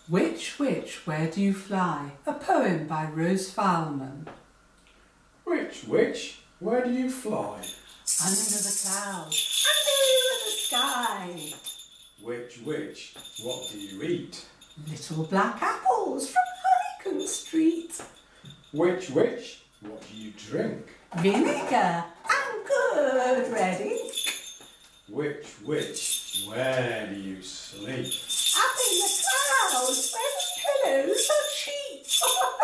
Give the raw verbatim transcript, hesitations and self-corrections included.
Which, which, where do you fly? A poem by Rose Fyleman. Which, which, where do you fly? Under the clouds, under the sky. Which, which, what do you eat? Little black apples from Hurricane Street. Which, which, what do you drink? Vinegar and good red ink. Which, which, where do you sleep? Up in the clouds where the pillows are cheap.